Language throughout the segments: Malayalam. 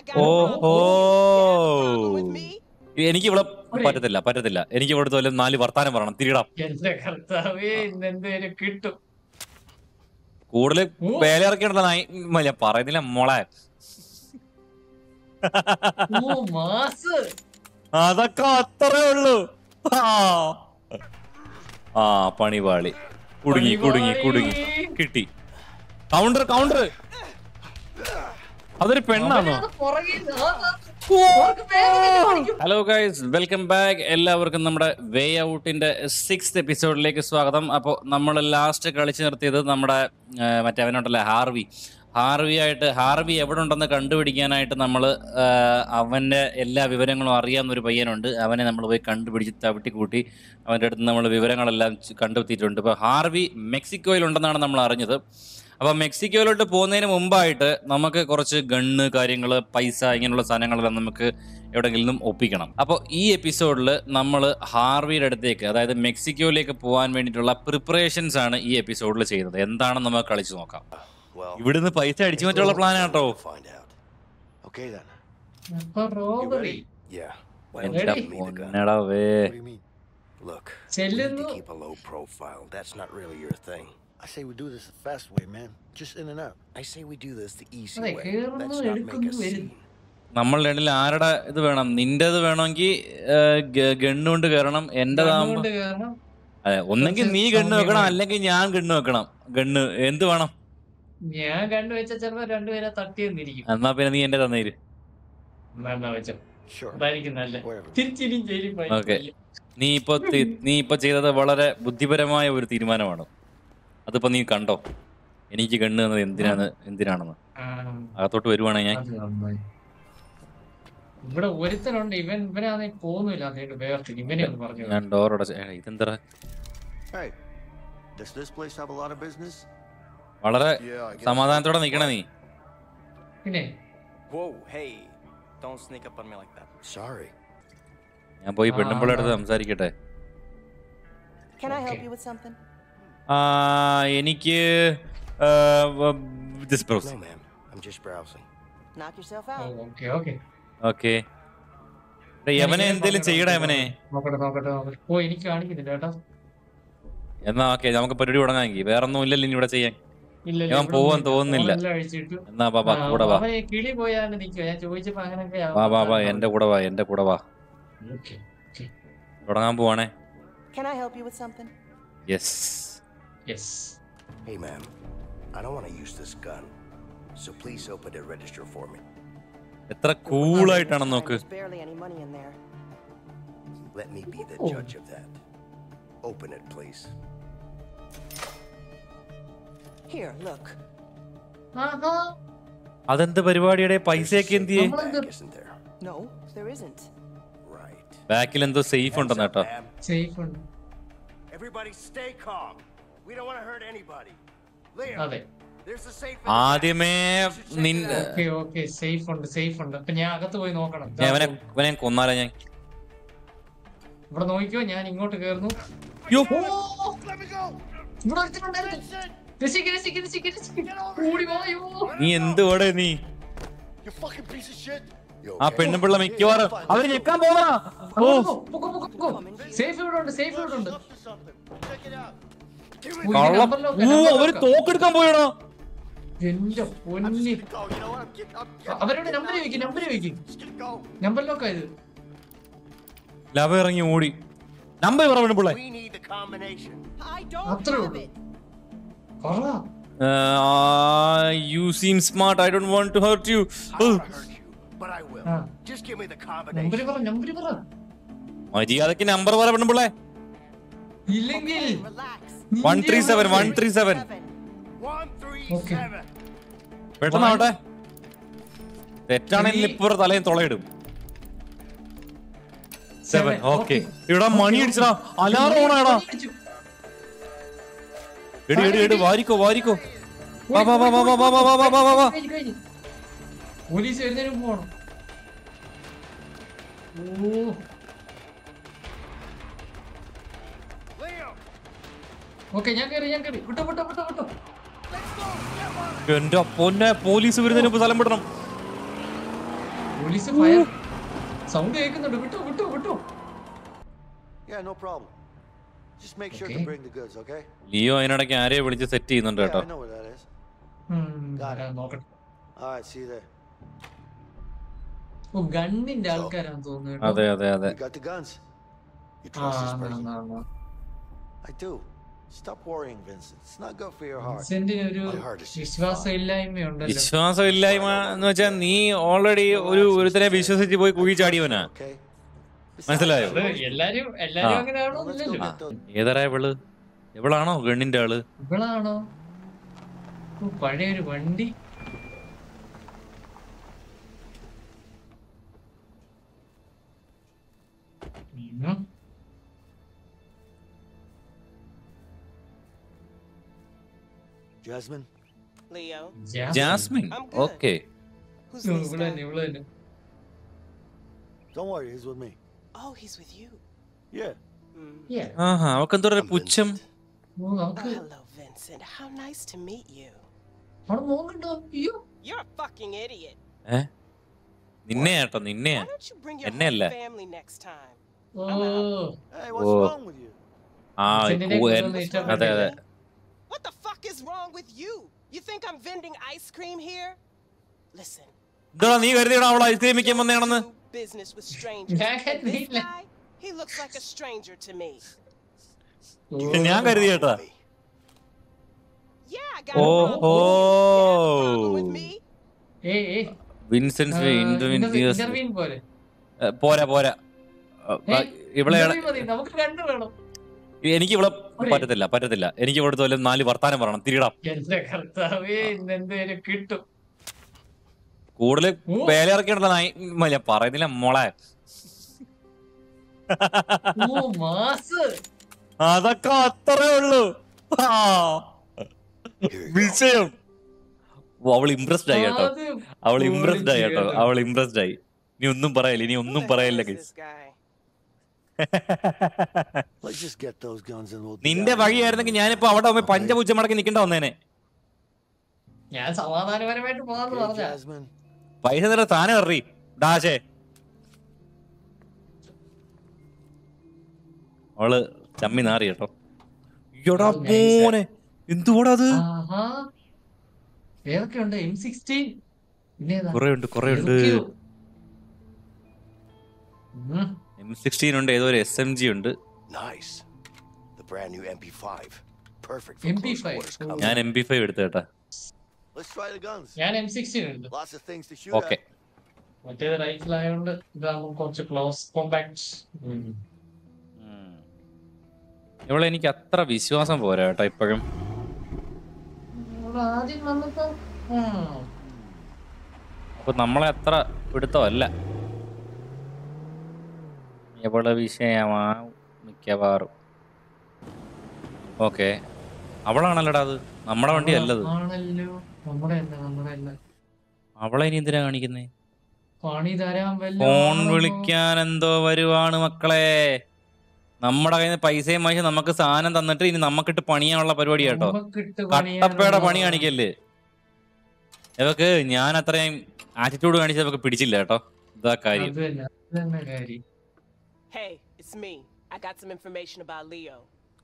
ഓഹോ എനിക്ക് ഇവിടെ പറ്റത്തില്ല എനിക്ക് ഇവിടുത്തെ വല്ല 4 വർത്താനം പറയണം തിരിടാം കിട്ടും കൂടുതൽ വേലയിറക്കിയുള്ള ഞാൻ പറയുന്നില്ല മോളെ അതൊക്കെ അത്രേ ഉള്ളൂ ആ പണിപാളി കുടുങ്ങി കിട്ടി കൗണ്ടർ അതൊരു പെണ്ണാണോ ഹലോ ഗൈസ് വെൽക്കം ബാക്ക് എല്ലാവർക്കും നമ്മുടെ വേ ഔട്ടിന്റെ 6th എപ്പിസോഡിലേക്ക് സ്വാഗതം. അപ്പോൾ നമ്മൾ ലാസ്റ്റ് കളിച്ചു നിർത്തിയത് നമ്മുടെ മറ്റേ അവനുണ്ടല്ലോ ഹാർവി എവിടെ ഉണ്ടെന്ന് കണ്ടുപിടിക്കാനായിട്ട് നമ്മൾ അവൻ്റെ എല്ലാ വിവരങ്ങളും അറിയാവുന്നൊരു പയ്യനുണ്ട്. അവനെ നമ്മൾ പോയി കണ്ടുപിടിച്ച് തവിട്ടിക്കൂട്ടി അവൻ്റെ അടുത്ത് നമ്മൾ വിവരങ്ങളെല്ലാം കണ്ടെത്തിയിട്ടുണ്ട്. ഇപ്പോൾ ഹാർവി മെക്സിക്കോയിലുണ്ടെന്നാണ് നമ്മൾ അറിഞ്ഞത്. അപ്പോൾ മെക്സിക്കോയിലോട്ട് പോകുന്നതിന് മുമ്പായിട്ട് നമുക്ക് കുറച്ച് ഗണ്ണ് കാര്യങ്ങൾ പൈസ ഇങ്ങനെയുള്ള സാധനങ്ങളെല്ലാം നമുക്ക് എവിടെയെങ്കിലും ഒപ്പിക്കണം. അപ്പോൾ ഈ എപ്പിസോഡിൽ നമ്മൾ ഹാർവിയുടെ അടുത്തേക്ക് അതായത് മെക്സിക്കോയിലേക്ക് പോകാൻ വേണ്ടിയിട്ടുള്ള പ്രിപ്പറേഷൻസ് ആണ് ഈ എപ്പിസോഡിൽ ചെയ്യുന്നത്. എന്താണെന്ന് നമുക്ക് കളിച്ചു നോക്കാം. ഇവിടുന്ന് പൈസ അടിച്ചു പറ്റുള്ള പ്ലാൻ ആട്ടോ. I say we do this the fast way, man. Just in and out. I say we do this the easy way. Let's not make a scene. നമ്മൾ രണ്ടിൽ ആരുടെ ഇത് വേണം? നിന്റേത് വേണമെങ്കിൽ ഗണ്ണുകൊണ്ട് കയറണം, എന്റേതാകുമ്പോ അതെ ഒന്നെങ്കിൽ നീ ഗണ്ണ് വെക്കണം അല്ലെങ്കിൽ ഞാൻ ഗണ്ണ് വെക്കണം. ഗണ്ണ് എന്ത് വേണം? ഞാൻ ഗണ്ണ് വെച്ച ചിലപ്പോ രണ്ടുപേരെ തട്ടിയെന്നിരിക്കും. എന്നാ പിന്നെ നീ എന്റെ തന്നേര്. ഓക്കെ, നീ ഇപ്പൊ ചെയ്തത് വളരെ ബുദ്ധിപരമായ ഒരു തീരുമാനമാണ്. അതിപ്പോ നീ കണ്ടോ എനിക്ക് ഗണ്ണ് തന്നത് എന്തിനാണെന്ന്. അകത്തോട്ട് വരുവാണെ ഞാൻ ഇവിടെ ഒരുത്തനുണ്ട്, ഇവനാണെ പോകുന്നില്ല. ഇവനെ ഒന്ന് പറഞ്ഞു ഞാൻ ഡോറോടെ ഇതെന്താ വളരെ സമാധാനത്തോടെ നിക്കണേ നീ. പിന്നെ ഞാൻ പോയി പെണ്ണുമ്പോഴെ അടുത്ത് സംസാരിക്കട്ടെ. എനിക്ക് യമനെ എന്തേലും ചെയ്യടാ യമനെ. എന്നാ ഓക്കെ, നമുക്ക് പരിപാടി തുടങ്ങാമെങ്കിൽ. വേറെ ഒന്നും ഇല്ലല്ലോ ഇനി ഇവിടെ ചെയ്യാൻ. ഞാൻ പോവാൻ തോന്നുന്നില്ല. എന്നാ ബാബാ കൂടെ വാ, വാ എന്റെ കൂടെ വാ. തുടങ്ങാൻ പോവാണേ. Yes. Yes. Hey ma'am, I don't want to use this gun. So please open the register for me. എത്ര കൂൾ ആയിട്ടാണ് നോക്ക്. Let me be the judge of that. Open it please. Here, look. അതെന്ത് പരിപാടിയുടെ പൈസയൊക്കെ എന്തിയെ? No, there isn't. Right. ബാക്കിൽ എന്തോ സേഫ് ഉണ്ടെന്ന് കേട്ടോ. സേഫ് ഉണ്ട്. Everybody stay calm. We don't want to hurt anybody. അതെ, ആദ്യമേ ഓക്കേ സേഫ് ഉണ്ട്. അപ്പൊ ഞാൻ അകത്ത് പോയി നോക്കണം. ഇവനെ കൊന്നാലോ ഞാൻ? ഇവിടെ നോക്കിയോ, ഞാൻ ഇങ്ങോട്ട് കേറുന്നു. നീ എന്തുവാടെ നീ? ആ പെണ്ണുപിള്ള മിക്കവാറും അവര് ഞെക്കാൻ പോവാ. സേഫ് ഇവിടെ ഉണ്ട്. അവര് തോക്കെടുക്കാൻ പോയടാ. എന്റെ പൊന്നി, അവരുടെ നമ്പർ ചോദിക്കും. നമ്പർ ലോക്കായത്. ലവ ഇറങ്ങി ഓടി. നമ്പർ പറ പെണ്ണുപിള്ളേ. You seem smart. I don't want to hurt you. But I will. Just give me the combination. Number പറ. മര്യാദക്ക് നമ്പർ പറ പെണ്ണുപിള്ളേ. ഇല്ലെങ്കിൽ 137. പെട്ടെന്നാവട്ടെ. തെറ്റാണെങ്കിൽ ഇപ്പുറ തലയും തുളയിടും. 7. ഓക്കെ, ഇവിടെ മണി അടിച്ചടാ. അലാറം ഓണാടാ. എടി വാരിക്കോ. വാ. പോലീസ് വരുന്നതിന് പോണം. ഓക്കെ, ഞാൻ കേറി. വിട്ടോ. എന്റെ പൊന്നെ, പോലീസ് വരുന്നതിന് മുമ്പ് സ്ഥലം വിടണം. പോലീസ് ഫയർ സൗണ്ട് കേൾക്കുന്നുണ്ട്. വിട്ടോ. Yeah, no problem. Just make sure to Okay. bring the goods, okay? Leo അതിനിടയ്ക്ക് ആരെയോ വിളിച്ച് സെറ്റ് ചെയ്യുന്നുണ്ട് Yeah, കേട്ടോ. I know where that is. നോക്കട്ടെ. All right, see you there. ഗണ്ണിന്റെ ആൾക്കാരാന്ന് തോന്നുന്നു അതെ കേട്ടോ. അതെ അതെ. You got the guns? You trust this person? I do. Stop worrying, Vincent. It's not good for your heart. വിൻസെന്റിന് ഒരു വിശ്വാസമില്ലായ്മയുണ്ടല്ലോ. വിശ്വാസമില്ലായ്മ എന്ന് വെച്ചാൽ നീ ഓൾറെഡി ഒരുത്തരെ വിശ്വസിച്ച് പോയി കുഴി ചാടിയവനാ. Okay? മനസ്സിലായോ? അത് എല്ലാരും അങ്ങനെയാണോ ഇല്ലല്ലോ. ഏതരാ ഇവള്? ഇവളാണോ ഗണ്ണിന്റെ ആള്? ഇവളാണോ? പഴയൊരു വണ്ടി. Jasmine? Leo. Jasmine. I'm good. Okay. Who's this guy? ഇവള് തന്നെ. Don't worry, he's with me. Oh, he's with you. Yeah. Yeah. ആഹാ അവക്ക് എന്തോ ഒരു I'm പുച്ഛം. Vincent. നമുക്ക് hello, Vincent. How nice to meet you. അവിടെ നോക്കണ്ടോ? അയ്യോ. You're a fucking idiot. നിന്നെ കേട്ടോ നിന്നെയാ. Why don't you bring your എന്നല്ല. whole family next time? Oh. Hey, what's Oh. wrong with you? ആ വിൻസെന്റിനെ കൊണ്ടൊന്നും ഇഷ്ടപ്പെട്ടില്ല. അതെ അതെ. What the fuck is wrong with you? You think I'm vending ice cream here? Listen. ഇതാ നീ കരുതിയടാ അവൾ ഐസ്ക്രീം വിൽക്കാൻ വന്നതാണെന്ന്. Business with strangers. ഞാൻ And this കരുതിയില്ല. guy, he looks like a stranger to me. ഞാൻ കരുതി കേട്ടാ. Yeah, I got a problem. Oh, You have a problem with me? ഏയ് വിൻസെന്റ് ഇന്റർവ്യൂ പോലെ. പോരാ ഇവളെ ഇന്റർവ്യൂ മതി, നമുക്ക് കണ്ടു വേണം. എനിക്ക് ഇവിടെ പറ്റത്തില്ല. എനിക്ക് ഇവിടുത്തെ വല്ല 4 വർത്താനം പറയണം. തിരിടാം. എന്റെ കർത്താവേ, ഇന്നെന്തേലും കിട്ടും. കൂടുതൽ വേലയിറക്കിയിട്ടുള്ള ഞാൻ പറയുന്നില്ല മോളെ. ഓ മാസ്. അതൊക്കെ അത്രേ ഉള്ളൂ. വിഷയം. അവൾ ഇംപ്രസ്ഡ് ആയി കേട്ടോ. അവൾ ഇംപ്രസ്ഡ് ആയി. ഇനി ഒന്നും പറയില്ല. Who the hell is this guy? Let's just get those guns and we'll be നിന്റെ out of here. വഴിയായിരുന്നെങ്കിൽ ഞാനിപ്പോ അവിടെ പഞ്ചപൂച്ച മടക്കി നിൽക്കേണ്ട വന്നേനെ. ഞാൻ സമാധാനപരമായിട്ട് പോകാന്ന് Okay, പറഞ്ഞ. Jasmine. പൈസ തരാൻ താനെ എറി ഡാശേ. അവള് ചമ്മി നാറി കേട്ടോ. ഇയ്യോടാ മോനെ എന്തുകൂടാ അത്. ഏതൊക്കെയുണ്ട്? M16 കൊറേ ഉണ്ട്. M16 ഉണ്ട്, ഏതോ ഒരു SMG ഉണ്ട്. Nice. The brand new MP5. Perfect for MP5. close quarters combat. ഞാൻ MP5 എടുത്തു കേട്ടാ. Let's try the guns. ഞാൻ M16 ഉണ്ട്. Lots of things to shoot okay. at. മറ്റേത് റൈഫിൾ ആയതുകൊണ്ട് ഇതാകുമ്പോൾ കുറച്ച് ക്ലോസ് കോമ്പാക്ട്. ഇവളെ എനിക്ക് അത്ര വിശ്വാസം പോരാ കേട്ടോ ഇപ്പോഴും. ആദ്യം വന്നപ്പോ അപ്പൊ നമ്മളെ അത്ര പിടുത്തമല്ല. എവിടെ വിഷയമാ മിക്കവാറും. ഓക്കെ അവളാണല്ലോടാ അത്. നമ്മുടെ വണ്ടി അല്ലത്. ആണല്ലോ, നമ്മുടെ അല്ല. അവളെ ഇനി എന്തിനാ കാണിക്കുന്നേ? പണി തരാൻ ഫോൺ വിളിക്കാൻ എന്തോ വരുവാണ് മക്കളെ. നമ്മുടെ കയ്യിൽ നിന്ന് പൈസയും വാങ്ങിച്ച് നമുക്ക് സാധനം തന്നിട്ട് ഇനി നമുക്കിട്ട് പണിയാനുള്ള പരിപാടി കേട്ടോ. കട്ടപ്പയുടെ പണി കാണിക്കല്ലേ ഇവക്ക്. ഞാൻ അത്രയും ആറ്റിറ്റ്യൂഡ് കാണിച്ച് ഇവക്ക് പിടിച്ചില്ല കേട്ടോ. ഇതാ കാര്യം. Hey, it's me. I got some information about Leo.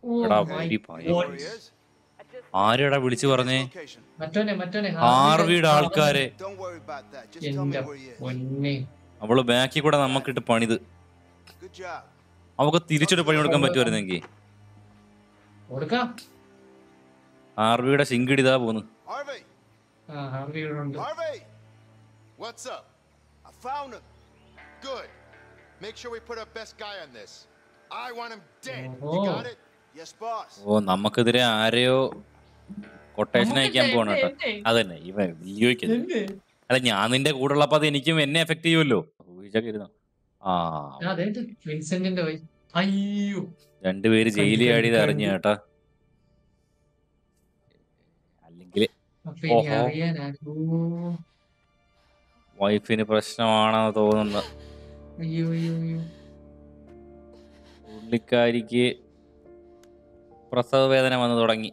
ആരെടാ വിളിച്ചു പറഞ്ഞേ? മറ്റോനെ ആർവിയുടെ ആൾക്കാരെ. Don't worry about that. Just tell me where he is. പൊന്നെ. അവള് ബാക്കിൽ കൂടെ നമുക്കിട്ട് പണിത്. Good job. അവക്ക് തിരിച്ചിട്ട് പണി കൊടുക്കാൻ പറ്റുമായിരുന്നെങ്കിൽ. കൊടുക്കാം. ആർവിയുടെ ശിങ്കിടിതാ പോന്ന്. Harvey. ഹാർവിയുണ്ട്. Harvey. What's up? I found him. Good. Make sure we put our best guy on this. I want him dead. You got it? Yes, boss. ഓ നമുക്കെതിരെ ആരെയോ കൊട്ടേഷൻ അയക്കാൻ പോണ കേട്ടോ. അതന്നെ ഇവൻ ലിയോയ്ക്ക്. അല്ല ഞാൻ നിന്റെ കൂടെ ഉള്ളപ്പോ അത് എനിക്കും എന്നെ എഫക്ട് ചെയ്യുമല്ലോ. വിൻസെന്റിന്റെ വഴി. അയ്യോ, രണ്ടുപേര് ജയിലിൽ ആടിയത് അറിഞ്ഞ കേട്ടാ. അല്ലെങ്കിൽ വൈഫിന് പ്രശ്നമാണെന്ന് തോന്നുന്നു. പുള്ളിക്കാരിക്ക് പ്രസവ വേദന വന്നു തുടങ്ങി.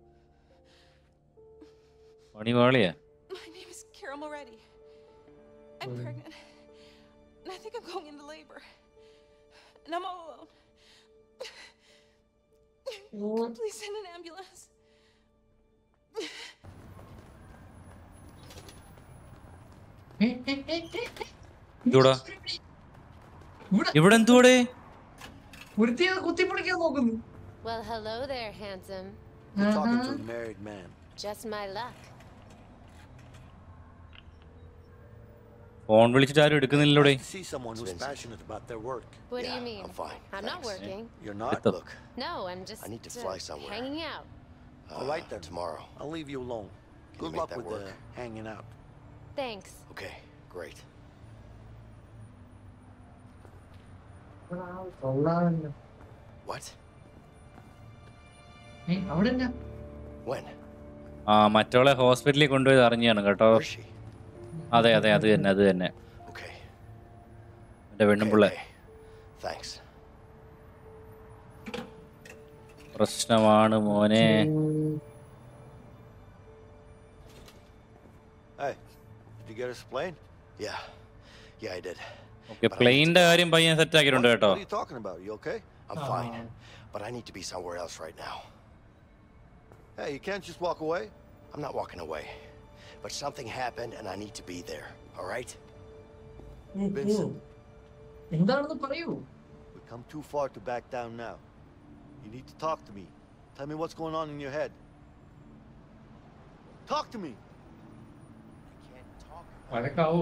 പണിപാളിയാ. I'm pregnant. And I think I'm going into labor. And I'm all alone. Please send an ambulance. ഇതൂടാ ഇവിടെ എന്തുകൂടെ കുത്തിപ്പൊളിക്കാൻ നോക്കുന്നു. Well, hello there, handsome. You're talking to a married man. Just my luck. Phone വിളിച്ചിട്ട് ആരും എടുക്കുന്നില്ലൂടെ? To see someone who's passionate about their work. What do you mean? I'm fine. I'm not working. You're not? Look, No, I'm just I need to fly somewhere. hanging out. All right then. Tomorrow. I'll leave you alone. you Good make luck that with work? hanging out. Thanks. Okay, great. കൊള്ളാമല്ലോ. What? അവിടെ എന്നാ? When? മറ്റോളെ ഹോസ്പിറ്റലിൽ കൊണ്ടുപോയി അറിഞ്ഞാണ് കേട്ടോ. Where's she? അതെ അത് തന്നെ അത് തന്നെ. Okay. എന്റെ പെണ്ണുമ്പിള്ളേ. Okay. Thanks. പ്രശ്നമാണ് മോനെ. Hey, did you get us a plane? Yeah, I did. Okay, പ്ലെയിനിന്റെ കാര്യം പയ്യൻ സെറ്റ് ആക്കിയിട്ടുണ്ട് കേട്ടോ. What are you talking about? You okay? I'm fine, but I need to be somewhere else right now. Hey, you can't just walk away. I'm not walking away, but something happened and I need to be there. All right? Vincent, എന്താണെന്ന് പറയൂ. we've come too far to back down now. You need to talk to me. Tell me what's going on in your head. Talk to me. I can't talk. വഴക്കാവൂ.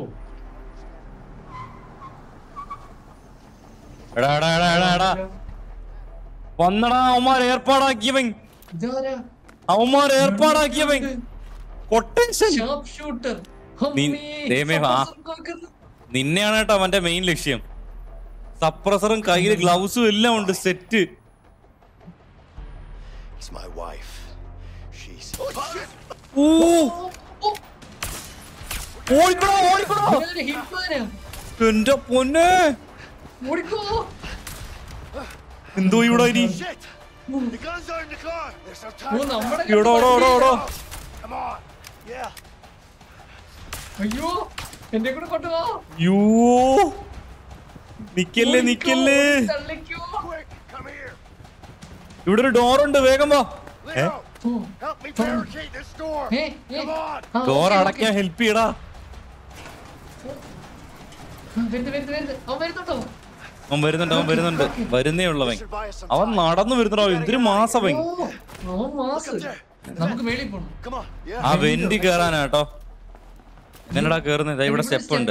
എടാ വന്നടാ, അവന്മാർ ഏർപ്പാടാക്കിയവൻ ഇതാരാ? അവന്മാർ ഏർപ്പാടാക്കിയവൻ കൊട്ടേഷൻ. Sharp shooter. നിന്നെയാണ് കേട്ടോ അവന്റെ മെയിൻ ലക്ഷ്യം. സപ്രസറും കയ്യില് ഗ്ലൗസും എല്ലാം ഉണ്ട്, set. It's my wife. She's. എന്റെ പൊന്നെ, എന്തോ ഇവിടെ ഇനി. Shit! The guns are in the car. There's no time. Come on. Yeah. അയ്യോ, എന്റെ കൂടെ കൊണ്ടുപോ. യോ നിക്കല്ലേ നിക്കല്ലേ, തള്ളിക്കോ. Quick, come here. ഇവിടെ ഒരു ഡോറുണ്ട്, വേഗം വാ. Leo, help me barricade this door. Come on. Door അടയ്ക്കാൻ ഹെൽപ്പ് ചെയ്യടാ. അവൻ വരുന്നുണ്ട് വരുന്നേ ഉള്ളവൻ. അവൻ നടന്നു വരുന്നുണ്ടോ, എന്തൊരു മാസവൻ. നമുക്ക് മേളിൽ പോണം. Come on. ആ വെന്റി കേറാനാട്ടോ. എങ്ങനെടാ കേറുന്നത്? ഇവിടെ സ്റ്റെപ്പ് ഉണ്ട്.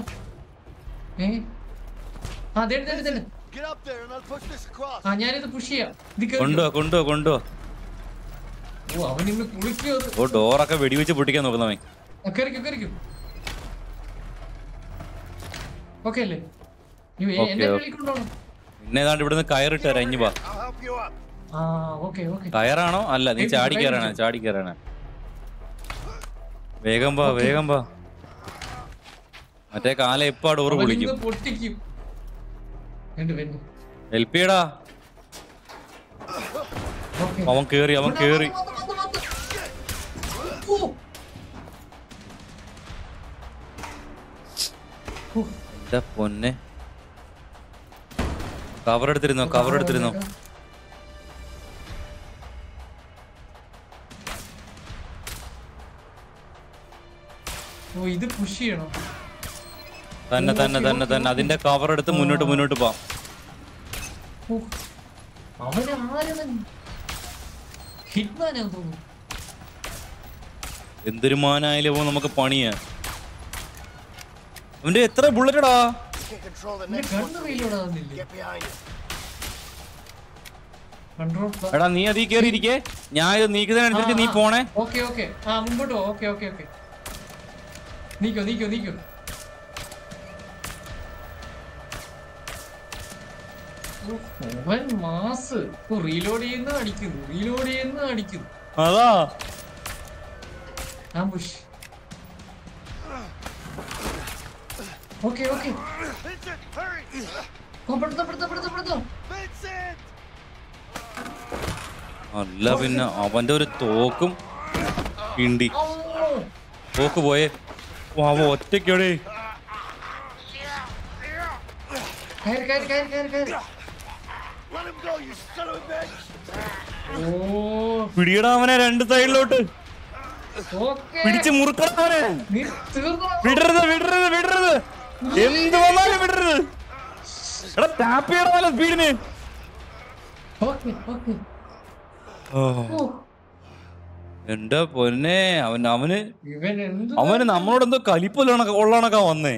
Get up there and I'll push this across. ഞാനിത് പുഷ് ചെയ്യാം. കൊണ്ടുപോ. ഓ, അവനിന്ന് കുളിക്കോ? ഓ, ഡോറൊക്കെ വെടിവെച്ച് പൊട്ടിക്കാൻ നോക്കുന്നവൻ. കയറിക്കും. ഓക്കെ അല്ലേ? പിന്നെ ഏതാണ്ട് ഇവിടുന്ന് കയറിട്ട് തരാം. ഇഞ്ഞു വാ. I'll help you up. കയറാണോ? അല്ല, നീ ചാടി കയറാനാ. വേഗം വാ. മറ്റേ കാല എപ്പാ ഡോറ് പൊളിക്കും. ഹെൽപ്പ് ചെയ്യടാ. അവൻ കേറി. എന്താ പൊന്നെ, കവർ എടുത്തിരുന്നോ. ഇത് പുഷ് ചെയ്യണം. തന്നെ അതിന്റെ കവർ എടുത്ത് മുന്നോട്ട് പോവാം. എന്തൊരു മാനായാലും നമുക്ക് പണിയാ. അവന്റെ എത്ര ബുള്ളറ്റടാ? എടാ, നീ അതീ കേറിയിരിക്കേ, ഞാൻ ഇത് നീക്കുന്നതിനനുസരിച്ച് നീ പോണേ. മുമ്പോട്ട് ഓക്കെ. നീക്കോ. മാസ് റീലോഡ് ചെയ്യുന്ന അടിക്കുന്നു. അതാ ഓക്കെ. അല്ല പിന്നെ അവന്റെ ഒരു തോക്കും കിണ്ടി. തോക്ക് പോയേ. അവൻ ഒറ്റയ്ക്കോടെ. Let him go, you son of a bitch! ഓ പിടിയടാ അവനെ രണ്ട് സൈഡിലോട്ട്. ഓക്കേ പിടിച്ച് മുറുക്കണം അവനെ. നീ തീർന്നോ വിടരുത് വിടരുത് വിടരുത്. എന്ത് വന്നാലും വിടരുത്. എടാ ടാപ്പ് ചെയ്യണമല്ലോ സ്പീഡിന്. ഓക്കേ ഓക്കേ എന്റെ പൊന്നെ അവന് ഇവൻ എന്ത് അവന് നമ്മളോട് എന്തോ ഉള്ളണക്കാ വന്നേ.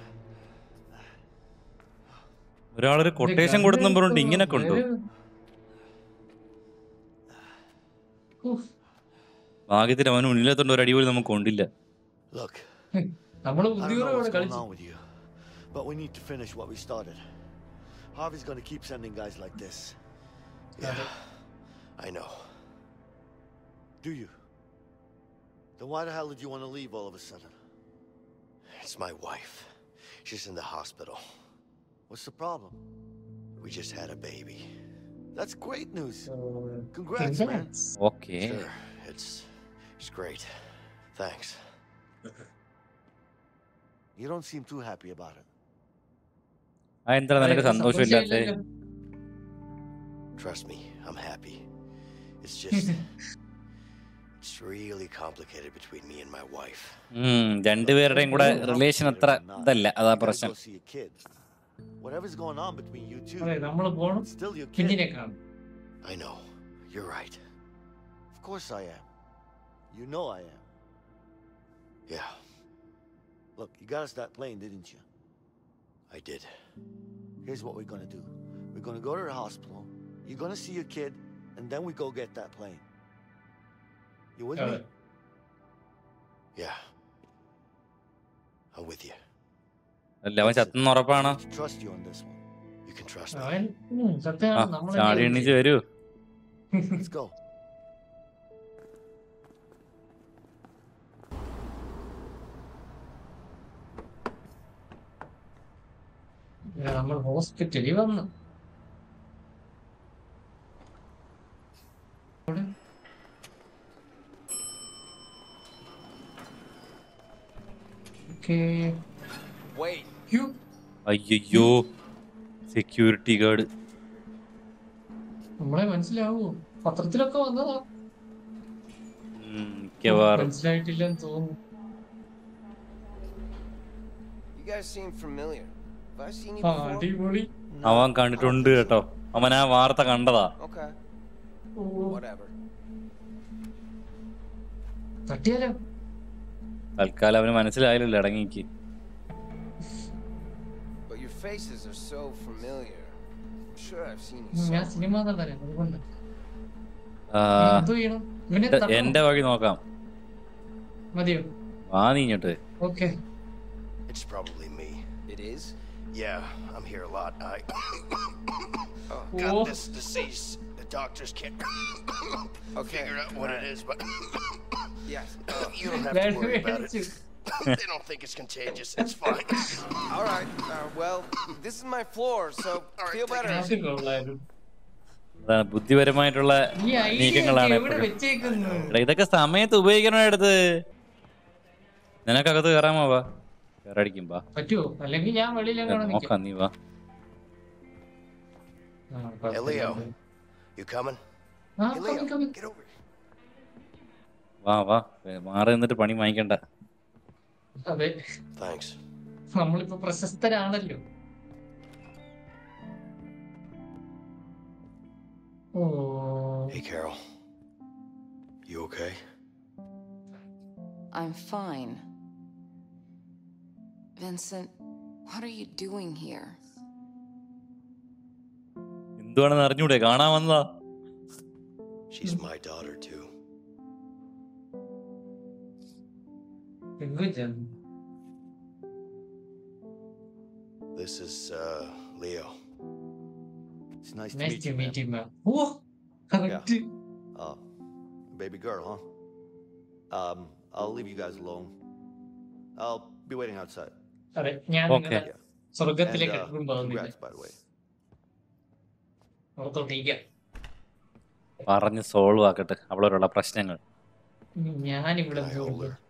ഒരാളൊരു കൊട്ടേഷൻ കൊടുത്തു പറഞ്ഞിട്ട് ഇങ്ങനെ കൊണ്ടു. ഭാഗ്യത്തിന് അവന് മുന്നിലെത്തോണ്ട് ഒരു അടിപൊളി നമുക്ക് കൊണ്ടില്ല. Look, നമ്മള് I don't know ബുദ്ധിയോടെ what's going കളിച്ചു. on with you, but we need to finish what we started. Harvey's gonna keep sending guys like this. Yeah, I know. Do you? Then why the hell did you want to leave all of a sudden? It's my wife. She's in the hospital. What's the problem? We just had a baby. That's great news. Congrats, man. Okay Sure, it's great. Thanks. You don't seem too happy about it. എന്താ നിനക്ക് സന്തോഷമില്ലാത്ത? Trust me, I'm happy. It's just it's really complicated between me and my wife. രണ്ടുപേരുടെയും കൂടെ റിലേഷൻ അത്ര ഇതല്ല, അതാ You gotta പ്രശ്നം. go see your kid. Whatever's going on between you two, അതെ നമ്മള് പോണം it's still your kid. കുഞ്ഞിനെ കാണും. I know. You're right. Of course I am. You know I am. Yeah, Look, you got us that plane, didn't you? I did. Here's what we're gonna do. We're gonna go to the hospital. You're gonna see your kid, and then we go get that plane. You with me? Yeah. I'm with you. അല്ല അവൻ ചത്തെന്ന് ഉറപ്പാണോ? I trust you on this one. You can trust me. അവൻ സത്യമാണ് നമ്മള് ചാടി എണീച്ച് വരൂ. Let's go. നമ്മൾ ഹോസ്പിറ്റലിൽ വന്നു. Wait. അയ്യോ സെക്യൂരിറ്റി ഗാർഡ്. നമ്മളെ മനസ്സിലാവൂ? പത്രത്തിലൊക്കെ വന്നതാ. മിക്കവാറും മനസ്സിലായിട്ടില്ലെന്ന് തോന്നുന്നു. You guys seem familiar. Have I seen you ആ before? അടിപൊളി. അവൻ കണ്ടിട്ടുണ്ട് കേട്ടോ. അവൻ ആ വാർത്ത കണ്ടതാ. Okay. Whatever. തട്ടിയാലോ? തൽക്കാലം അവന് മനസ്സിലായില്ലല്ലോ, അടങ്ങിക്ക്. But your faces are so familiar. I'm sure I've seen you ഞാൻ somewhere. സിനിമ കണ്ടറിയാം, അതുകൊണ്ട്. ആ, എന്ത് ചെയ്യണം? ഇവനെ തട്ടണം? എന്റെ വഴി നോക്കാം. മതിയോ? വാ നീ ഇങ്ങോട്ട്. Okay. It's probably me. It is? Yeah, I'm here a lot. I Oh. got this disease. The doctors can't Okay. figure out what it is, but Yes. you don't have to worry about it. They don't think it's contagious. It's fine. All right. Well, this is my floor, so feel better. അത് കൊള്ളായിരുന്നു. അതാണ് ബുദ്ധിപരമായിട്ടുള്ള ഈ ഐഡിയ നീക്കങ്ങളാണ് എവിടെ എപ്പോഴും. വെച്ചേക്കുന്നു? എടാ, ഇതൊക്കെ സമയത്ത് ഉപയോഗിക്കണം. എടുത്ത് നിനക്കകത്ത് കയറാമോ? വാ കയറടിക്കും. വാ പറ്റുമോ? അല്ലെങ്കിൽ ഞാൻ വെളിയിലെങ്ങാണോ നിൽക്കാം. നോക്കാം, നീ വാ. Hey, Leo. You coming? Hey, Leo, get over here. വാ വാ മാറി നിന്നിട്ട് പണി വാങ്ങിക്കണ്ട. അതെ, Thanks. നമ്മളിപ്പോ പ്രശസ്തരാണല്ലോ. ഓ, Hey, Carol. You okay? I'm fine. Vincent, what are you doing here? എന്തുവാണെന്ന് അറിഞ്ഞൂടെ? കാണാൻ വന്നതാ. She's my daughter, too. പെങ്കുച്ചൻ. This is, Leo. It's nice Nice to to meet you, meet man. you, man. Oh, correct. Baby girl, huh? I'll leave you guys alone. I'll be waiting outside. അതെ, ഞാൻ Okay. നിങ്ങളെ സ്വർഗത്തിലേക്ക് And, എപ്പോഴും പോകുന്നില്ല. congrats, by the way. ഓർത്തോട്ടിരിക്കാം. പറഞ്ഞ് സോൾവ് ആക്കട്ടെ അവളോടുള്ള പ്രശ്നങ്ങൾ. ഞാനിവിടെ Can I hold her?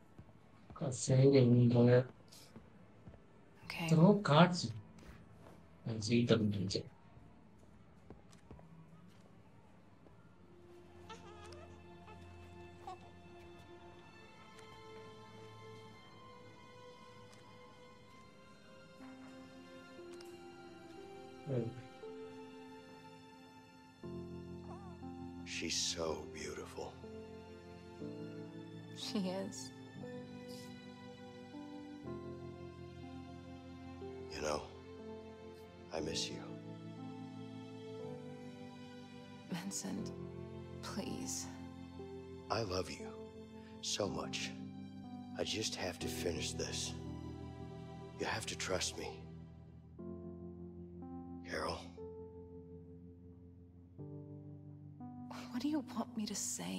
Okay. Throw cards. She's so beautiful. She is. You know, I miss you. Vincent, please. I love you so much. I just have to finish this. You have to trust me. Carol. What do you want me to say?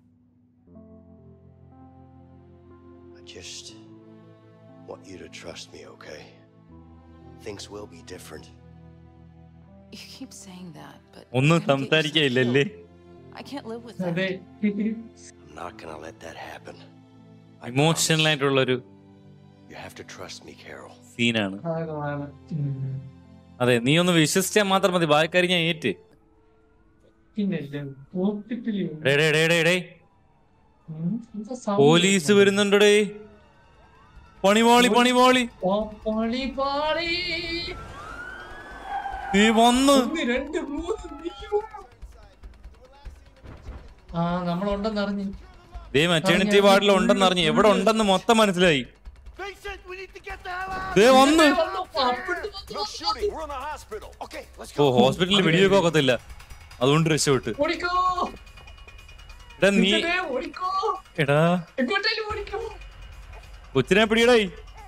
I just want you to trust me, okay? Things will be different. You keep saying that, but ഒന്നും you're gonna get yourself സംസാരിക്കയില്ലല്ലേ? killed. I can't live with that. അതെ I'm not gonna let that happen. I emotional promise. ആയിട്ടുള്ളൊരു You have to trust me, Carol. സീനാണ്. ഭാഗമാണ്. അതെ, നീ ഒന്ന് വിശ്വസിച്ചാൽ മാത്രം മതി, ബാക്കി ഞാൻ ഏറ്റ്. പിന്നല്ലേ ഹോസ്പിറ്റലിൽ പോലീസ് വരുന്നുണ്ടേ. പണിവാളി പണിവാളി നീ വന്ന്. ആ നമ്മളുണ്ടെന്ന് അറിഞ്ഞു. ദേ മെറ്റേണിറ്റി വാർഡിൽ ഉണ്ടെന്ന് അറിഞ്ഞു. എവിടെ ഉണ്ടെന്ന് മൊത്തം മനസ്സിലായി. ദേ വന്ന്. ഓ, ഹോസ്പിറ്റലിൽ വെടിവെക്കാൻ ഒക്കത്തില്ല, അതുകൊണ്ട് രക്ഷപ്പെട്ട്. എടാ നീ എടാ കൊച്ചിനെ പിടിയടായി.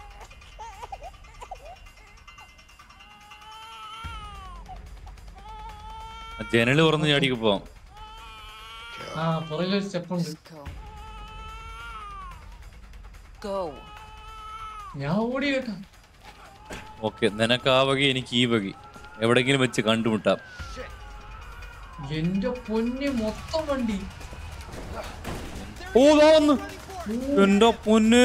ജനല് തുറന്ന് ചാടിക്ക് പോവാം. ആ പുറകിലൊരു സ്റ്റെപ്പ് ഉണ്ട്. Go. ഞാൻ ഓടി കേട്ടോ. ഓക്കെ, നിനക്ക് ആ വകി, എനിക്ക് ഈ വകി. എവിടെങ്കിലും വെച്ച് കണ്ടുമുട്ടാം. എന്റെ പൊന്നെ മൊത്തം വണ്ടി. ഓ വന്ന്. എന്റെ പൊന്ന്.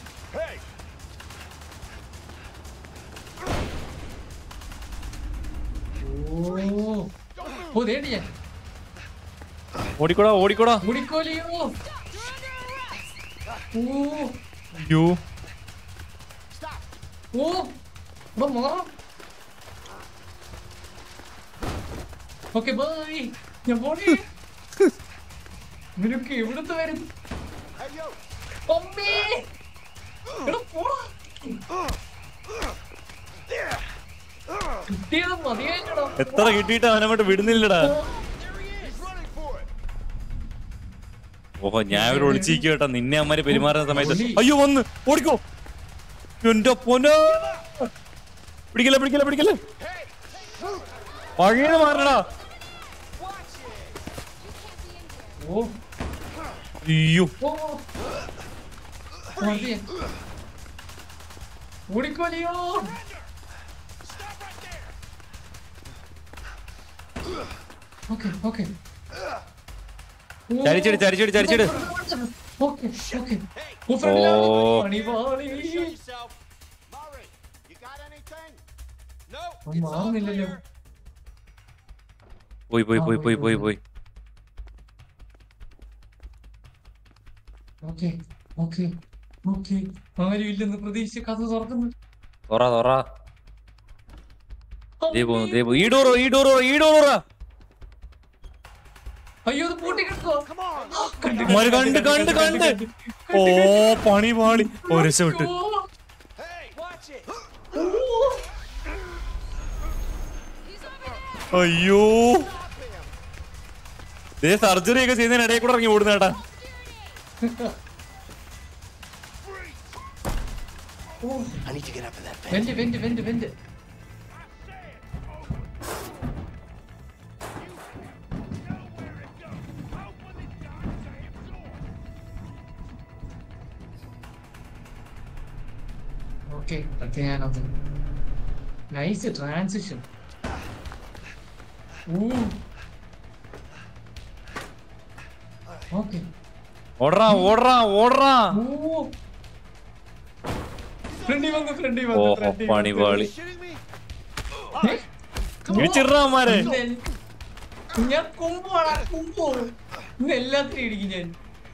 ഓ ദേണ്ടി ഞാൻ ഓടിക്കോടാ ഓടിക്കോടാ. ഓടിക്കോലിയോ. അയ്യോ. ഓ ഇവിടെ മാറാം. Okay bye. ഞാൻ പോണേ. നിനക്ക് എവിടുന്ന് വരുന്നു? അമ്മേ എടാ പോടാ. കിട്ടിയത് മതിയായില്ലടാ. എത്ര കിട്ടിയിട്ട് അവനങ്ങോട്ട് വിടുന്നില്ലടാ. ഓഹോ, ഞാൻ ഇവിടെ ഒളിച്ചിരിക്കും കേട്ടോ, നിന്നെ അമ്മമാര് പെരുമാറുന്ന സമയത്ത്. അയ്യോ വന്ന്. ഓടിക്കോ. എന്റെ പൊന്നോ. പിടിക്കല്ലേ പിടിക്കല്ലേ പിടിക്കല്ലേ. പഴയത് മാറണടാ. ഓ അയ്യോ. ഓടിക്കോലിയോ. ഓക്കെ ഓക്കെ ചരിച്ചിട് ചരിച്ചിട് ചരിച്ചിട്. ഓക്കെ ഓക്കെ ഓ മാറുന്നില്ലല്ലോ. പോയി പോയി പോയി പോയി പോയി പോയി. ഓക്കെ ഓക്കെ ഓക്കെ ആരും ഇല്ലെന്ന് പ്രതീക്ഷിച്ച് കഥ തുറക്കുന്നു. തൊറ തൊറ. ദേ പോന്നു ദേ പോ. ഈ ഡോറോ ഈ ഡോറോ ഈ ഡോറോ. അയ്യോ അത് പൂട്ടി കിടക്കോ. കണ്ട് കണ്ട് കണ്ട്. ഓ പണി പാളി. ഓ രക്ഷപ്പെട്ട്. അയ്യോ, ദേ സർജറി ഒക്കെ ചെയ്യുന്നതിന് ഇടയിൽ കൂടെ ഇറങ്ങി ഓടുന്നേട്ടാ. I need to get up in that bed. Vent vent vent vent. Okay ഞാനത് നൈസ് ട്രാൻസിഷൻ. ഓക്കെ ഓടറാ ഓടറാ ഓടറാ. ഫ്രണ്ടി വന്നു ഫ്രണ്ടി ഓഹോ വന്നു. പണി പാളി. ഇടിച്ചിടമാരെ. ഞാൻ കുമ്പോടാ കുമ്പോ. ഇന്ന് എല്ലാത്തിനും ഇടിക്കും ഞാൻ.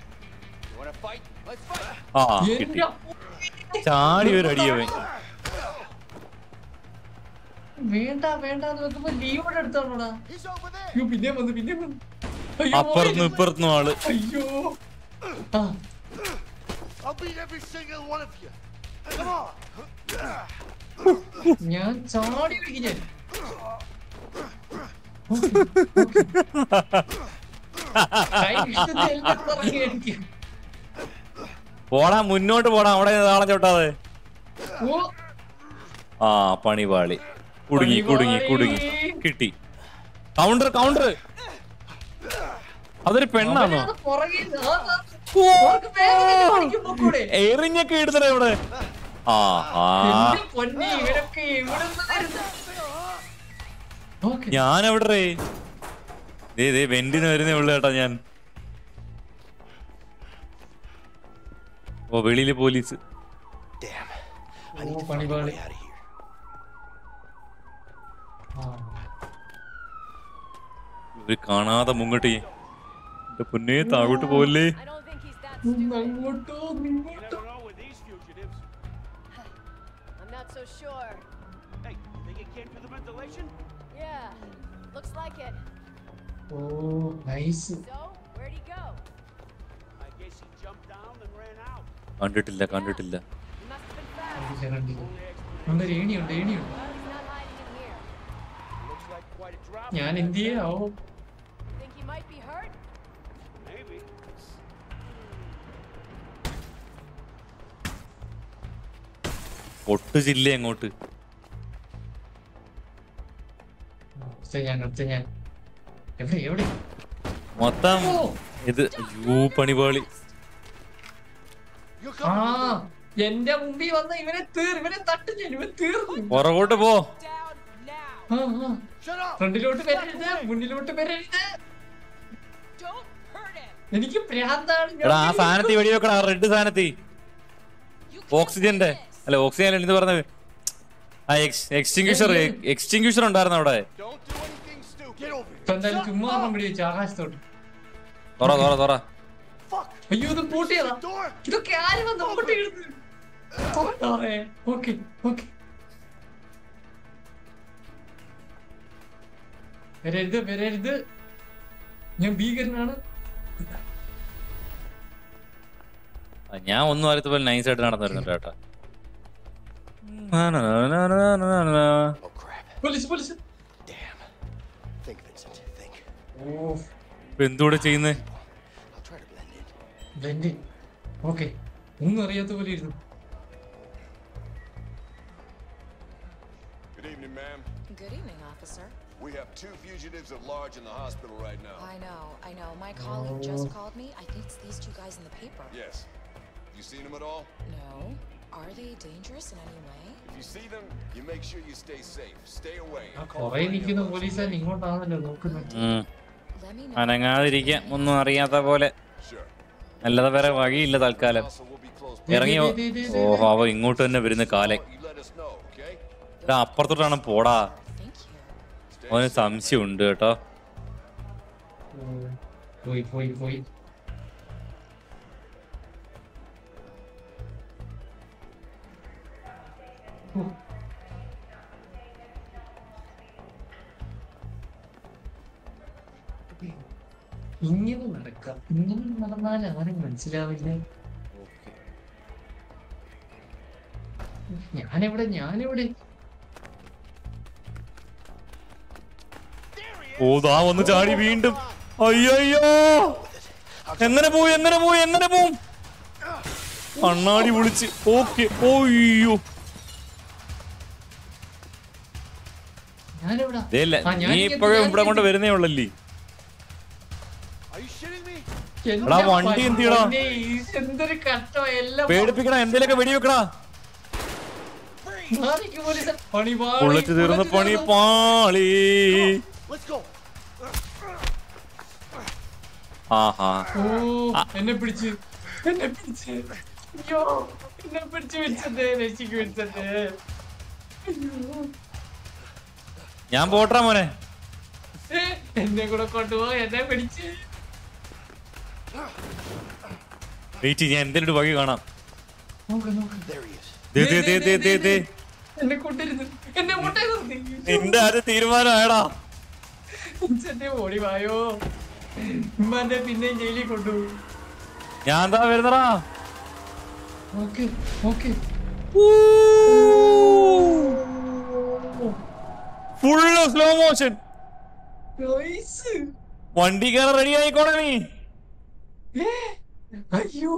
ആ കിട്ടി. ചാടി ഒരു അടിയവൻ. വേണ്ട വേണ്ട നോക്കുമ്പോ ലീവോടെ എടുത്തോളൂടാ. അയ്യോ പിന്നെ വന്നു പിന്നെ വന്നു. അപ്പുറത്തും ഇപ്പുറത്തും ആള്. അയ്യോ ഞാൻ ചാടി പിടിക്കും ഞാൻ. പോടാ മുന്നോട്ട് പോടാ. അവിടെ നാളെ ചോട്ടാതെ. ആ പണിപാളി. കുടുങ്ങി കുടുങ്ങി കുടുങ്ങി. കിട്ടി. Counter counter. അതൊരു പെണ്ണാണോ? എറിഞ്ഞൊക്കെ ഇടുന്നേ ഇവിടെ. ഞാൻ എവിടെ വെന്റിന് വരുന്നേ ഉള്ളു കേട്ടാ ഞാൻ. ഓ വെളിയില് പോലീസ്. ഒരു കാണാതെ മുങ്ങട്ടി. എന്റെ പൊന്നേ താഴോട്ട് പോവല്ലേ. I'm not so sure. Hey, think it came through the ventilation? Yeah, looks like it. Oh, nice. So, where'd he go? I guess he jumped down and ran out. കണ്ടിട്ടില്ല കണ്ടിട്ടില്ല. He must have been fast. ഉണ്ട് ഏണിയുണ്ട് ഏണിയുണ്ട്. Well, he's not hiding in here. Looks like quite a drop. ഞാൻ എന്ത് ചെയ്യാവോ? Think he might be hurt? Maybe. ഒട്ടു ജില്ല എങ്ങോട്ട്? ഞാൻ എവിടെ എവിടെ മൊത്തം ഇത് പണിപാളി. ആ എന്റെ മുമ്പിൽ വന്ന ഇവനെ തട്ടു ഞാൻ. ഇവൻ തീർന്നു. പുറകോട്ട് പോ. ഫ്രണ്ടിലോട്ട് വരരുത് മുന്നിലോട്ട് വരരുത്. എനിക്ക് ഭ്രാന്താണ്. എടാ ആ സാധനത്തി വെടി വെക്കടാ. റെഡ് സാധനത്തി ഓക്സിജന്റെ അല്ല ഓക്സിജൻ എന്ത് പറഞ്ഞത്? ആ എക്സ്റ്റിങ്ക്യൂഷർ ഉണ്ടായിരുന്നു അവിടെ. എന്തായാലും ചുമ്മാ വെടി വെച്ചു ആകാശത്തോട്ട്. തുറ തുറ തുറ. അയ്യോ ഇത് പൂട്ടിയതാ. ഇതൊക്കെ ആര് വന്ന് പൂട്ടിയിടുന്നു? ഓക്കെ ഓക്കെ വരരുത് വരരുത്. ഞാൻ ഭീകരനാണ്. ഞാൻ ഒന്നും അറിയത്ത പോലെ നൈസായിട്ട് നടന്നിരുന്നു കേട്ടാ. Police police. എന്തൂടെ ചെയ്യുന്നേ? ഓക്കെ ഒന്നും അറിയാത്ത പോലെ ഇരുന്നു. Good evening, ma'am. Good evening, officer. We have 2 fugitives at large in the hospital right now. I know. My colleague just called me. I think it's these 2 guys in the paper. Yes. You seen them at all? No. Are they dangerous in any way? If you see them, you make sure you stay safe. Stay away. കൊറേ നിൽക്കുന്ന പോലീസുകാരൻ ഇങ്ങോട്ടാണല്ലോ നോക്കുന്നത്. Let me know. അനങ്ങാതിരിക്കാം. ഒന്നും അറിയാത്ത പോലെ. Sure. അല്ലാതെ വേറെ വഴിയില്ല തൽക്കാലം. Also, we'll be close. ഇറങ്ങിയോ? ഓഹോ അവ ഇങ്ങോട്ട് തന്നെ വരുന്ന കാലേ. You let us know, okay? അപ്പുറത്തോട്ടാണ് പോടാ. Thank you. അവന് സംശയം ഉണ്ട് കേട്ടോ. പോയി ഇങ്ങനെ നടക്കാം. ഇങ്ങനെ നടന്നാൽ ആരും മനസ്സിലാവില്ല. ഞാനെവിടെ ഓ ദാ വന്ന് ചാടി വീണ്ടും. അയ്യോ എങ്ങനെ പോവും? കണ്ണാടി വിളിച്ച്. ഓക്കെ. ഓയ്യോ നീ ഇപ്പോഴും ഇവിടെ കൊണ്ട് വരുന്നേ ഉള്ളല്ലേ. എടാ വണ്ടി എന്തിയടാ? എന്തൊരു കഷ്ടം. എല്ലാം പേടിപ്പിക്കണ എന്തേലൊക്കെ വെടിവെക്കടാ. ബുള്ളറ്റ് തീർന്ന പണി പാളി. ആഹാ എന്നെ പിടിച്ച് അയ്യോ എന്നെ പിടിച്ച് വെച്ചത് രക്ഷിക്ക് വെച്ചത്. ഞാൻ പോട്ടാ മോനെ. എന്നെ കൂടെ കൊണ്ടുപോ, എന്നെ പിടിച്ച്. വെയിറ്റ്, ഞാൻ എന്തെങ്കിലും വഴി കാണാം. നോക്ക് നോക്ക്. എന്നെ കൊണ്ടിരുന്നു, എന്നെ കൊണ്ടിരുന്നു. നിന്റെ അത് തീരുമാനമായടാ. എന്നെ ഓടി വായോ. ഉമ്മാന്റെ പിന്നെയും ജയിലിൽ കൊണ്ടുപോകും. ഞാൻ എന്താ വരുന്നടാ. Okay okay. Full slow motion. വണ്ടി കയറാൻ റെഡി ആയിക്കോളെ നീ. അയ്യോ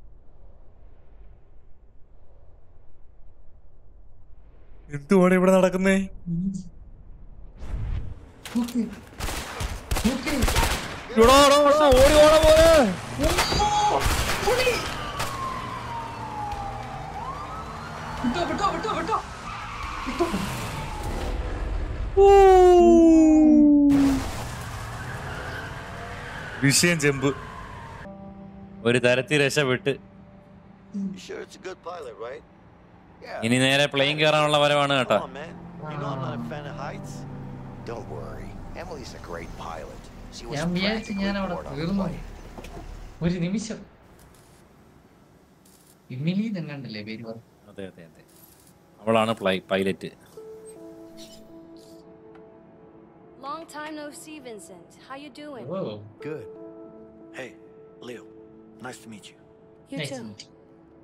എന്തുവാണ് ഇവിടെ നടക്കുന്നേ? ഓടി ഓടാ പോലെ. വിഷയം ചെമ്പ്. ഒരു തരത്തിൽ രക്ഷപ്പെട്ട്. You sure it's a good pilot, right? Yeah. ഇനി നേരെ പ്ലെയിൻ കയറാനുള്ള വരവാണ് കേട്ടോ. Come on, man. You know I'm not a fan of heights. Don't worry. Emily's a great pilot. She was ഞാൻ വിചാരിച്ചു ഞാൻ അവിടെ practically തീർന്നു. born on the plane. ഒരു നിമിഷം. ഇമിലി തങ്ങണ്ടല്ലേ പേര് പറഞ്ഞു. അതെ അതെ അതെ, അവളാണ് pilot. Long time no see, Vincent. How you doing? ഓ Good. Hey, Leo. Nice to meet you. You nice to too. meet you.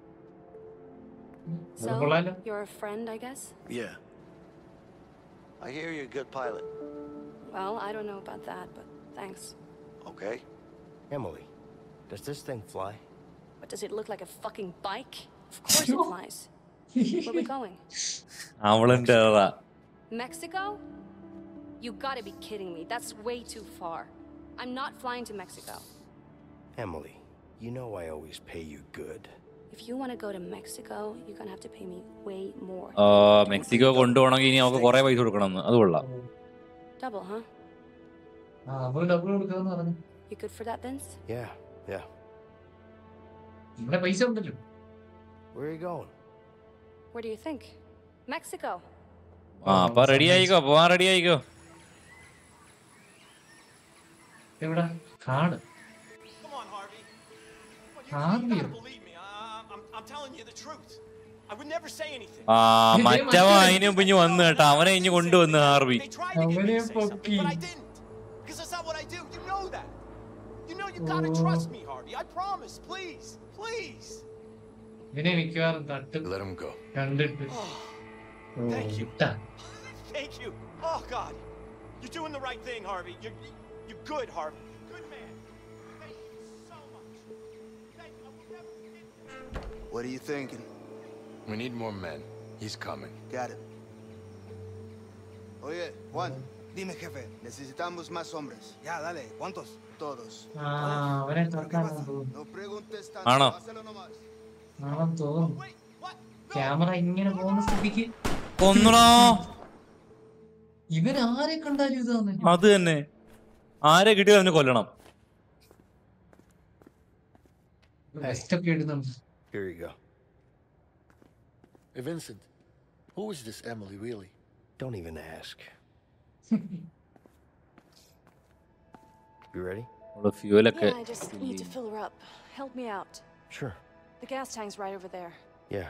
So, Rolando? you're a friend, I guess? Yeah. I hear you're a good pilot. Well, I don't know about that, but thanks. Okay. Emily, does this thing fly? But does it look like a fucking bike? Of course it flies. Where are we going? അവളെന്റെ Mexico? You gotta be kidding me. That's way too far. I'm not flying to Mexico. Emily, you know I always pay you good. If you want to go to Mexico, you're gonna have to pay me way more. Mexico കൊണ്ടുപോകണമെങ്കിൽ ഇനി അവൾക്ക് കുറെ പൈസ കൊടുക്കണം. അത് കൊള്ളാം. Double, huh? അവൾ ഡബിൾ കൊടുക്കാന്ന് പറഞ്ഞു. You good for that, Vince? Yeah. ഇവിടെ പൈസ ഉണ്ടല്ലോ. Where are you going? Where do you think? Mexico. അപ്പൊ റെഡി ആയിക്കോ, പോവാൻ റെഡി ആയിക്കോ. എവിടെ കാട്? Come on, Harvey. Come on, Harvey. you gotta believe me. I'm telling you the truth. I would never say anything. മറ്റവൻ അതിന് പിന്നെ വന്നു കേട്ടോ, അവനെ ഇനി കൊണ്ടുവന്ന് Harvey. They tried to get me to say something, but I didn't. Because that's not what I do. You know that. You know you gotta trust me, Harvey. I promise. Please. Please. ഇവനെ മിക്കവാറും തട്ട് Let him go. കണ്ടിട്ട്. Thank you. ഇട്ടാ. Thank you. Oh, God. You're doing the right thing, Harvey. You're good, Harvey. Good man. Thank you so much. Thank you. I will never forget you. What are you thinking? We need more men. He's coming. Got it. Oye, Juan. Dime, jefe. Necesitamos más hombres. Ya, dale. ¿Cuántos? Todos. അവനെ തട്ടാൻ തോന്നുന്നു. No preguntes Ano? tanto. Hazlo nomás. ആണെന്ന് തോന്നുന്നു. Wait, what? ക്യാമറ ഇങ്ങനെ പോകുന്ന സ്ഥിതിക്ക് കൊന്നണോ? ഇവൻ ആരെ കണ്ടാലും ഇതാന്ന്. അത് തന്നെ, ആരെ കിട്ടിയത് അവന് കൊല്ലണം. ബെസ്റ്റ് ഒക്കെ ഇടുന്നുണ്ട്. Here you go. Hey, Vincent. Who is this Emily, really? Don't even ask. You ready? ഫ്യൂലൊക്കെ Yeah, I just need to fill her up. Help me out. Sure. The gas tank's right over there. Yeah.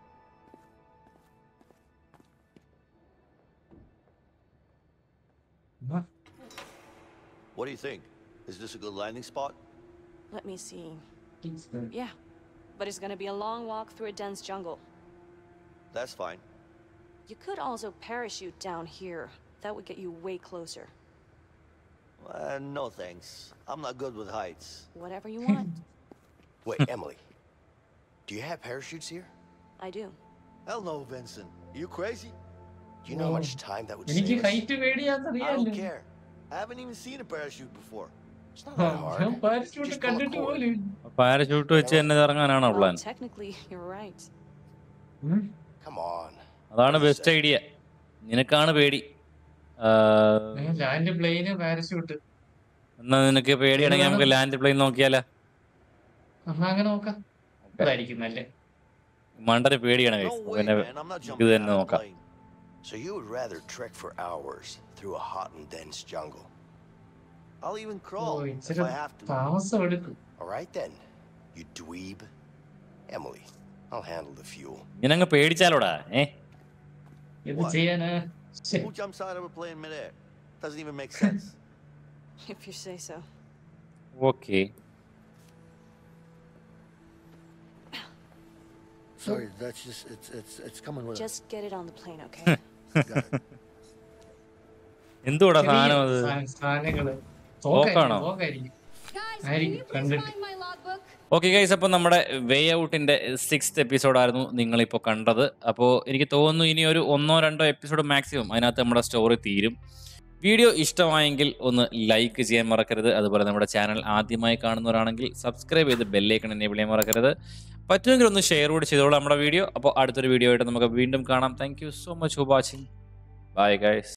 What do you think? Is this a good landing spot? Let me see. Yeah, but it's gonna be a long walk through a dense jungle. That's fine. You could also parachute down here. That would get you way closer. No thanks. I'm not good with heights. Whatever you want. Wait, Emily. Do you have parachutes here? I do. Hell no, Vincent. Are you crazy? Do you know how much time that would എനിക്ക് save us? ഹൈറ്റ് I പേടിയാന്നറിയാലോ. don't care. I haven't even seen a parachute before. It's not that hard. ഞാൻ പാരച്യൂട്ട് Just pull a കണ്ടിട്ട് cord. പോലും. പാരഷൂട്ട് വെച്ച് തന്നെ ഇറങ്ങാനാണോ Well, plan? technically, you're right. Come on. അതാണ് ബെസ്റ്റ് ഐഡിയ. നിനക്കാണ് പേടി. ലാൻഡ് പ്ലെയിന് പാരച്യൂട്ട്. എന്നാ നിനക്ക് പേടിയാണെങ്കിൽ നമുക്ക് ലാൻഡ് പ്ലെയിൻ നോക്കിയാലോ? എന്നാ അങ്ങനെ നോക്കാം. അതായിരിക്കും നല്ലേ. മണ്ടന് പേടിയാണ് No guys. way, പിന്നെ man. I'm not ഇത് jumping തന്നെ out of a നോക്കാം. plane. So you would rather trek for hours through a hot and dense jungle? I'll even crawl if ഇച്ചിരി I have to. താമസം എടുക്കും. All right then, you dweeb. Emily, I'll handle the fuel. ഇങ്ങനങ്ങ് പേടിച്ചാലോടാ ഇത് ചെയ്യാനാ? ശ്ശെ. Who jumps out of a plane midair? Doesn't even make sense. If you say so. Okay. Sorry, that's just it's coming with Just get it on the plane, okay? Got it. എന്തുവാടാ ചെറിയ സാധനം അത്? സാധനങ്ങള്. തോക്കാണോ? തോക്കായിരിക്കും. Guys, can ആയിരിക്കും, you please കണ്ടിട്ട്. find my logbook? Okay guys, അപ്പോൾ നമ്മുടെ വേ ഔട്ടിൻ്റെ 6th എപ്പിസോഡായിരുന്നു നിങ്ങളിപ്പോൾ കണ്ടത്. അപ്പോൾ എനിക്ക് തോന്നുന്നു ഇനി ഒരു 1-2 എപ്പിസോഡ് മാക്സിമം അതിനകത്ത് നമ്മുടെ സ്റ്റോറി തീരും. വീഡിയോ ഇഷ്ടമായെങ്കിൽ ഒന്ന് ലൈക്ക് ചെയ്യാൻ മറക്കരുത്. അതുപോലെ നമ്മുടെ ചാനൽ ആദ്യമായി കാണുന്നവരാണെങ്കിൽ സബ്സ്ക്രൈബ് ചെയ്ത് ബെല്ലൈക്കൺ എനേബിൾ ചെയ്യാൻ മറക്കരുത്. പറ്റുമെങ്കിൽ ഒന്ന് ഷെയർ കൂടി ചെയ്തോളൂ നമ്മുടെ വീഡിയോ. അപ്പോൾ അടുത്തൊരു വീഡിയോ ആയിട്ട് നമുക്ക് വീണ്ടും കാണാം. Thank you so much for watching. Bye guys.